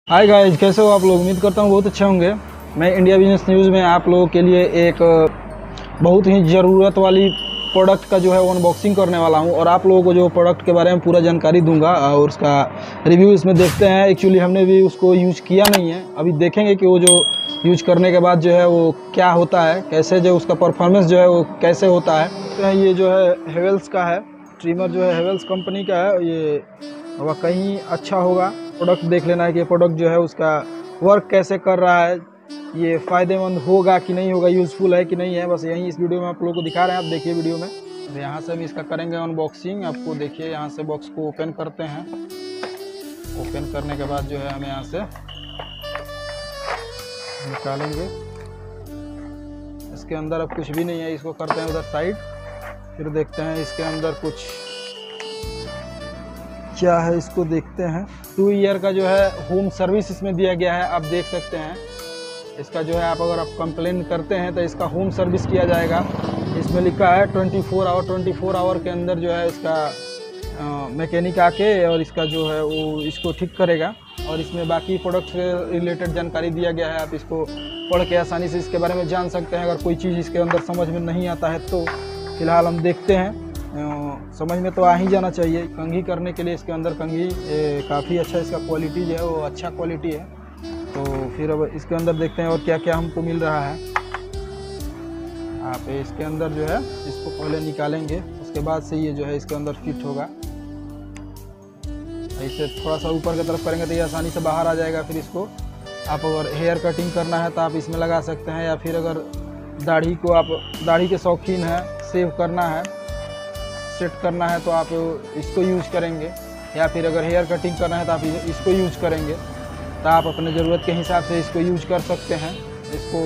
Hi guys, कैसे हो आप लोग। उम्मीद करता हूँ बहुत अच्छे होंगे। मैं इंडिया बिजनेस न्यूज़ में आप लोगों के लिए एक बहुत ही ज़रूरत वाली प्रोडक्ट का जो है वो अनबॉक्सिंग करने वाला हूँ और आप लोगों को जो प्रोडक्ट के बारे में पूरा जानकारी दूंगा और उसका रिव्यू इसमें देखते हैं। एक्चुअली हमने भी उसको यूज किया नहीं है, अभी देखेंगे कि वो जो यूज करने के बाद जो है वो क्या होता है, कैसे जो उसका परफॉर्मेंस जो है वो कैसे होता है। तो ये जो है हेवेल्स का है ट्रिमर, जो है हेवेल्स कंपनी का है। ये वाकई अच्छा होगा। प्रोडक्ट देख लेना है कि ये प्रोडक्ट जो है उसका वर्क कैसे कर रहा है, ये फ़ायदेमंद होगा कि नहीं होगा, यूज़फुल है कि नहीं है। बस यही इस वीडियो में आप लोगों को दिखा रहे हैं। आप देखिए वीडियो में। तो यहाँ से हम इसका करेंगे अनबॉक्सिंग। आपको देखिए, यहाँ से बॉक्स को ओपन करते हैं। ओपन करने के बाद जो है हम यहाँ से निकालेंगे। इसके अंदर अब कुछ भी नहीं है, इसको करते हैं उधर साइड। फिर देखते हैं इसके अंदर कुछ क्या है, इसको देखते हैं। 2 ईयर का जो है होम सर्विस इसमें दिया गया है, आप देख सकते हैं। इसका जो है आप अगर आप कंप्लेन करते हैं तो इसका होम सर्विस किया जाएगा। इसमें लिखा है 24 आवर के अंदर जो है इसका मैकेनिक आके और इसका जो है वो इसको ठीक करेगा। और इसमें बाकी प्रोडक्ट से रिलेटेड जानकारी दिया गया है, आप इसको पढ़ के आसानी से इसके बारे में जान सकते हैं। अगर कोई चीज़ इसके अंदर समझ में नहीं आता है तो फिलहाल हम देखते हैं। समझ में तो आ ही जाना चाहिए। कंघी करने के लिए इसके अंदर कंघी काफ़ी अच्छा, इसका क्वालिटी जो है वो अच्छा क्वालिटी है। तो फिर अब इसके अंदर देखते हैं और क्या क्या हमको मिल रहा है। आप इसके अंदर जो है इसको पहले निकालेंगे, उसके बाद से ये जो है इसके अंदर फिट होगा। ऐसे थोड़ा सा ऊपर की तरफ करेंगे तो ये आसानी से बाहर आ जाएगा। फिर इसको आप अगर हेयर कटिंग करना है तो आप इसमें लगा सकते हैं, या फिर अगर दाढ़ी को आप दाढ़ी के शौकीन हैं, सेव करना है, सेट करना है तो आप इसको यूज करेंगे। या फिर अगर हेयर कटिंग करना है तो आप इसको यूज करेंगे। तो आप अपने ज़रूरत के हिसाब से इसको यूज कर सकते हैं। इसको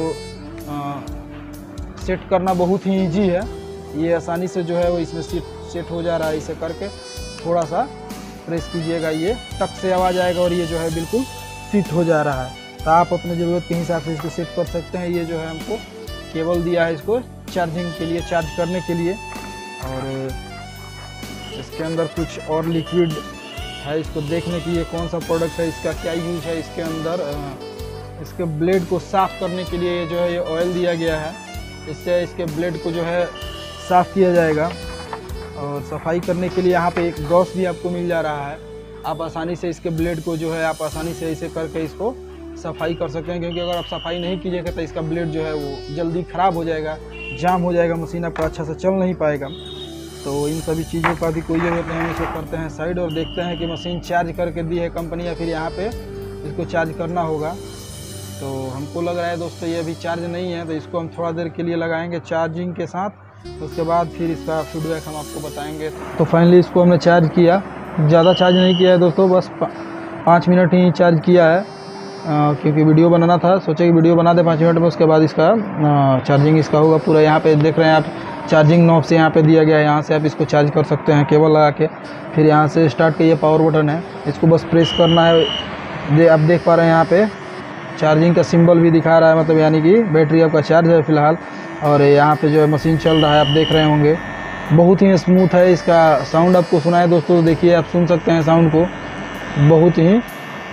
सेट करना बहुत ही इजी है। ये आसानी से जो है वो इसमें सेट हो जा रहा है। इसे करके थोड़ा सा प्रेस कीजिएगा, ये टक से आवाज़ आएगा और ये जो है बिल्कुल फिट हो जा रहा है। तो आप अपने ज़रूरत के हिसाब से इसको सेट कर सकते हैं। ये जो है हमको केबल दिया है इसको चार्जिंग के लिए, चार्ज करने के लिए। और इसके अंदर कुछ और लिक्विड है, इसको देखने की ये कौन सा प्रोडक्ट है, इसका क्या यूज है। इसके अंदर इसके ब्लेड को साफ़ करने के लिए ये जो है ये ऑयल दिया गया है। इससे इसके ब्लेड को जो है साफ़ किया जाएगा। और सफाई करने के लिए यहाँ पे एक ब्रश भी आपको मिल जा रहा है। आप आसानी से इसके ब्लेड को जो है आप आसानी से ऐसे करके इसको सफाई कर सकते हैं। क्योंकि अगर आप सफाई नहीं कीजिएगा तो इसका ब्लेड जो है वो जल्दी ख़राब हो जाएगा, जाम हो जाएगा, मशीन आपका अच्छा से चल नहीं पाएगा। तो इन सभी चीज़ों का भी कोई ज़रूरत नहीं है। इसको करते हैं साइड और देखते हैं कि मशीन चार्ज करके दी है कंपनी या फिर यहाँ पे इसको चार्ज करना होगा। तो हमको लग रहा है दोस्तों ये अभी चार्ज नहीं है, तो इसको हम थोड़ा देर के लिए लगाएंगे चार्जिंग के साथ। उसके बाद फिर इसका फीडबैक हम आपको बताएंगे। तो फाइनली इसको हमने चार्ज किया। ज़्यादा चार्ज नहीं किया है दोस्तों, बस 5 मिनट ही चार्ज किया है। क्योंकि वीडियो बनाना था, सोचे कि वीडियो बना दे 5 मिनट में, उसके बाद इसका चार्जिंग इसका होगा पूरा। यहाँ पे देख रहे हैं आप चार्जिंग नॉब से यहाँ पे दिया गया है, यहाँ से आप इसको चार्ज कर सकते हैं केबल लगा के। फिर यहाँ से स्टार्ट का ये पावर बटन है, इसको बस प्रेस करना है। आप देख पा रहे हैं यहाँ पे चार्जिंग का सिंबल भी दिखा रहा है, मतलब यानी कि बैटरी आपका चार्ज है फ़िलहाल। और यहाँ पे जो है मशीन चल रहा है, आप देख रहे होंगे। बहुत ही स्मूथ है। इसका साउंड आपको सुना है दोस्तों, देखिए आप सुन सकते हैं साउंड को। बहुत ही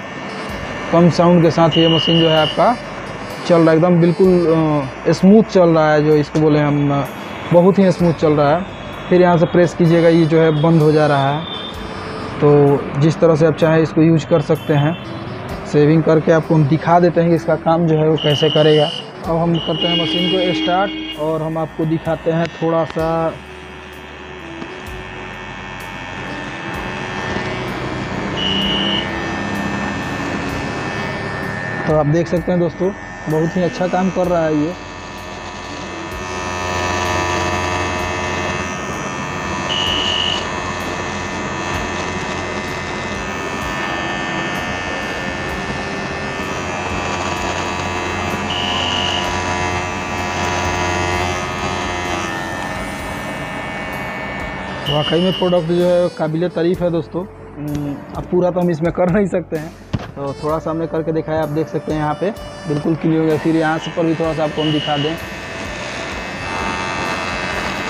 कम साउंड के साथ ये मशीन जो है आपका चल रहा है, एकदम बिल्कुल स्मूथ चल रहा है। जो इसको बोले हम, बहुत ही स्मूथ चल रहा है। फिर यहाँ से प्रेस कीजिएगा, ये जो है बंद हो जा रहा है। तो जिस तरह से आप चाहें इसको यूज कर सकते हैं। सेविंग करके आपको हम दिखा देते हैं कि इसका काम जो है वो कैसे करेगा। अब हम करते हैं मशीन को स्टार्ट और हम आपको दिखाते हैं थोड़ा सा। तो आप देख सकते हैं दोस्तों, बहुत ही अच्छा काम कर रहा है ये। वाकई में प्रोडक्ट जो है काबिल तारीफ़ है दोस्तों। अब पूरा तो हम इसमें कर नहीं सकते हैं, तो थोड़ा सा हमने करके दिखाया। आप देख सकते हैं यहाँ पे बिल्कुल क्लियर हो गया। फिर यहाँ से पर भी थोड़ा सा आपको हम दिखा दें,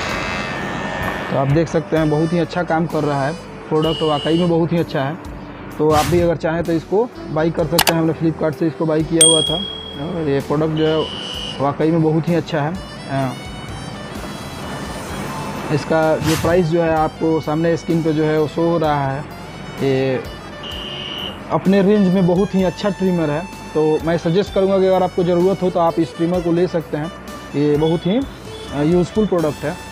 तो आप देख सकते हैं बहुत ही अच्छा काम कर रहा है प्रोडक्ट, वाकई में बहुत ही अच्छा है। तो आप भी अगर चाहें तो इसको बाई कर सकते हैं। हमने फ्लिपकार्ट से इसको बाई किया हुआ था और ये प्रोडक्ट जो है वाकई में बहुत ही अच्छा है। इसका जो प्राइस जो है आपको सामने स्क्रीन पे जो है वो शो हो रहा है। ये अपने रेंज में बहुत ही अच्छा ट्रिमर है, तो मैं सजेस्ट करूंगा कि अगर आपको ज़रूरत हो तो आप इस ट्रिमर को ले सकते हैं। ये बहुत ही यूज़फुल प्रोडक्ट है।